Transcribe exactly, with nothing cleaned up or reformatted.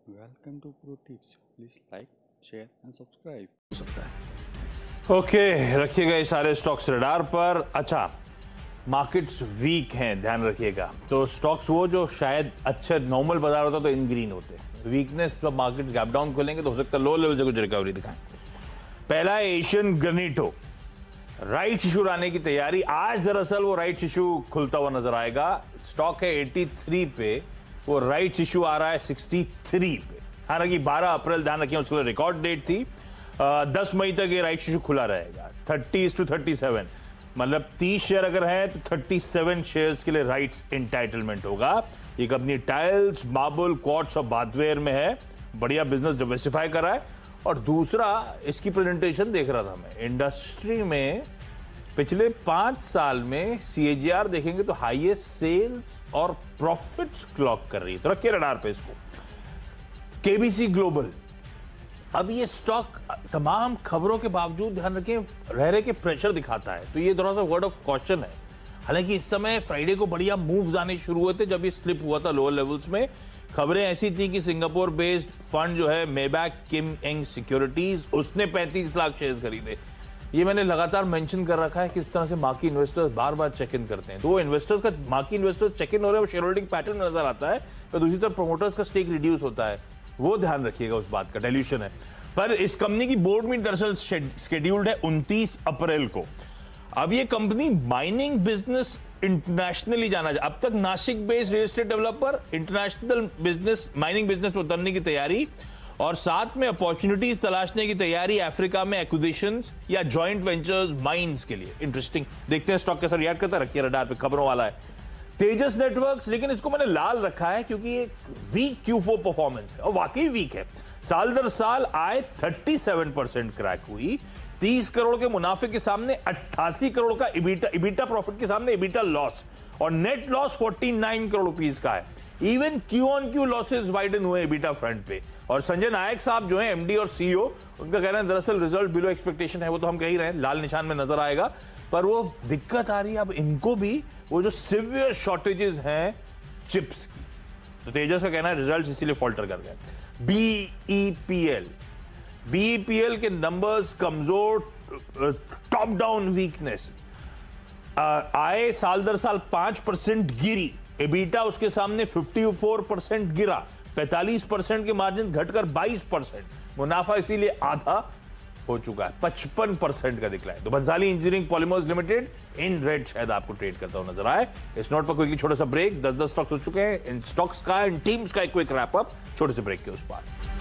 Welcome to pro tips. Please like share and subscribe हो सकता है। ओके okay, रखिएगा ये सारे स्टॉक्स रडार पर। अच्छा, मार्केट्स वीक हैं, ध्यान रखिएगा। तो स्टॉक्स वो जो शायद अच्छे नॉर्मल बाजार होता तो इन ग्रीन होते। वीकनेस जब मार्केट गैप डाउन खोलेंगे तो हो सकता है लो लेवल से कुछ रिकवरी दिखाएं। पहला है एशियन ग्रेनिटो, राइट इशू आने की तैयारी। आज दरअसल वो राइट इशू खुलता हुआ नजर आएगा। स्टॉक है तिरासी पे, वो राइट इशू आ रहा है तिरसठ पे। हालांकि बारह अप्रैल, ध्यान रखिए, उसके लिए रिकॉर्ड डेट थी। आ, दस मई तक ये राइट इशू खुला रहेगा। तीस टू सैंतीस, मतलब तीस शेयर अगर है तो सैंतीस शेयर्स के लिए राइट्स एंटाइटलमेंट होगा। ये कंपनी टाइल्स, मार्बल, क्वार्ट्स और बाथवेयर में है। बढ़िया बिजनेस डिवर्सिफाई करा है। और दूसरा, इसकी प्रेजेंटेशन देख रहा था मैं, इंडस्ट्री में पिछले पांच साल में सीएजीआर देखेंगे तो हाईएस्ट सेल्स और प्रॉफिट्स क्लॉक कर रही है। तो रखिए रडार पे इसको। केबीसी ग्लोबल, अब ये स्टॉक तमाम खबरों के बावजूद, ध्यान रखें, रह रहे के प्रेशर दिखाता है। तो ये थोड़ा सा वर्ड ऑफ कॉशन है। हालांकि इस समय फ्राइडे को बढ़िया मूव्स आने शुरू हुए थे जब ये स्लिप हुआ था लोअर लेवल्स में। खबरें ऐसी थी कि सिंगापुर बेस्ड फंड जो है मेबैक किम एंग सिक्योरिटीज, उसने पैंतीस लाख शेयर्स खरीदे। ये मैंने लगातार मेंशन कर रखा है कि इस तरह से मार्की इन्वेस्टर्स बार बार चेक इन करते हैं। तो वो इन्वेस्टर्स का, मार्की इन्वेस्टर्स चेक इन हो रहे हैं, वो शेयर होल्डिंग पैटर्न नजर आता है। तो दूसरी तरफ प्रोमोटर्स का स्टेक रिड्यूस होता है, वो ध्यान रखिएगा, उस बात का डाइल्यूशन है। पर इस कंपनी की बोर्ड मीटिंग दरअसल शेड्यूल्ड है उनतीस अप्रैल को। अब ये कंपनी माइनिंग बिजनेस इंटरनेशनली जाना जाए। अब तक Nashik based real estate developer, international business, mining business में उतरने की तैयारी और साथ में अपॉर्चुनिटीज तलाशने की तैयारी अफ्रीका में एक्विजिशंस या जॉइंट वेंचर्स माइंस के लिए। इंटरेस्टिंग, देखते हैं स्टॉक कैसा रिएक्ट करता है। रखिए रडार पे, खबरों वाला है। तेजस नेटवर्क्स, लेकिन इसको मैंने लाल रखा है क्योंकि ये वीक क्यू फोर परफॉर्मेंस है और वाकई वीक है। साल दर साल आय सैंतीस परसेंट क्रैक हुई। तीस करोड़ के मुनाफे के सामने अट्ठासी करोड़ का इबिटा, इबिटा प्रॉफिट के सामने इबिटा लॉस, और नेट लॉस उनचास करोड़ रुपीस का है। Even Q on Q losses widen हुए इबिटा फ्रंट पे। और संजय नायक साहब जो हैं एमडी और सीईओ, उनका कहना है दरअसल रिजल्ट बिलो एक्सपेक्टेशन है। वो तो हम कह ही रहे हैं, लाल निशान में नजर आएगा। पर वो दिक्कत आ रही है अब इनको भी, वो जो सिवियर शॉर्टेजेस हैं चिप्स की। तो तेजस का कहना है रिजल्ट इसीलिए फॉल्टर कर गए। बीईपीएल, बीईपीएल के नंबर्स कमजोर, टॉप डाउन वीकनेस। आय साल दर साल पांच परसेंट गिरी, एबिटा उसके सामने चौवन परसेंट गिरा, पैंतालीस परसेंट के मार्जिन घटकर बाईस परसेंट, मुनाफा इसीलिए आधा हो चुका है, पचपन परसेंट का दिक्लाइन। तो Bhansali engineering polymers limited in red शायद आपको ट्रेड करता हुआ नजर आए। इस नोट पर कोई छोटा सा ब्रेक, दस दस स्टॉक्स हो चुके हैं इन स्टॉक्स का, इन टीम्स का एक क्विक रैप अप, छोटे से ब्रेक के उस पार।